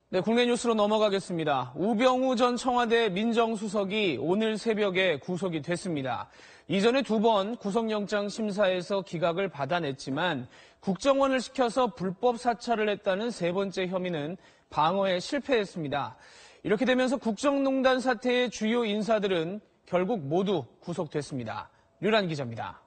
네, 국내 뉴스로 넘어가겠습니다. 우병우 전 청와대 민정수석이 오늘 새벽에 구속이 됐습니다. 이전에 2번 구속영장 심사에서 기각을 받아냈지만 국정원을 시켜서 불법 사찰을 했다는 3번째 혐의는 방어에 실패했습니다. 이렇게 되면서 국정농단 사태의 주요 인사들은 결국 모두 구속됐습니다. 류란 기자입니다.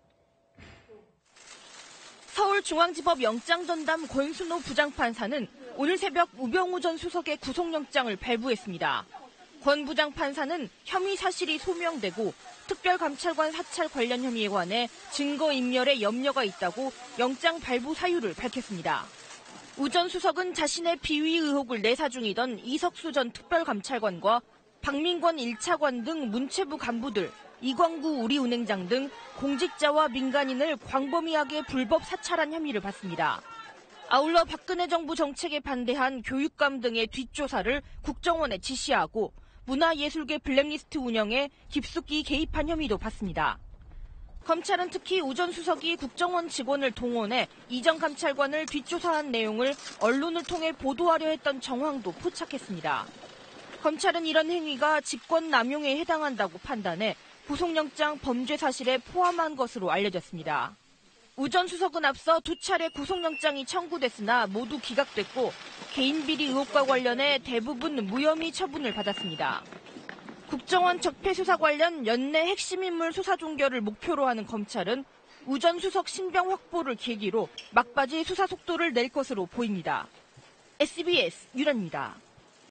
서울중앙지법 영장전담 권순호 부장판사는 오늘 새벽 우병우 전 수석의 구속영장을 발부했습니다. 권 부장판사는 혐의 사실이 소명되고 특별감찰관 사찰 관련 혐의에 관해 증거인멸에 염려가 있다고 영장 발부 사유를 밝혔습니다. 우 전 수석은 자신의 비위 의혹을 내사 중이던 이석수 전 특별감찰관과 박민권 1차관 등 문체부 간부들, 이광구 우리은행장 등 공직자와 민간인을 광범위하게 불법 사찰한 혐의를 받습니다. 아울러 박근혜 정부 정책에 반대한 교육감 등의 뒷조사를 국정원에 지시하고 문화예술계 블랙리스트 운영에 깊숙이 개입한 혐의도 받습니다. 검찰은 특히 우 전 수석이 국정원 직원을 동원해 이전 감찰관을 뒷조사한 내용을 언론을 통해 보도하려 했던 정황도 포착했습니다. 검찰은 이런 행위가 직권남용에 해당한다고 판단해 구속영장 범죄 사실에 포함한 것으로 알려졌습니다. 우 전 수석은 앞서 2차례 구속영장이 청구됐으나 모두 기각됐고 개인비리 의혹과 관련해 대부분 무혐의 처분을 받았습니다. 국정원 적폐수사 관련 연내 핵심 인물 수사 종결을 목표로 하는 검찰은 우 전 수석 신병 확보를 계기로 막바지 수사 속도를 낼 것으로 보입니다. SBS 유란입니다.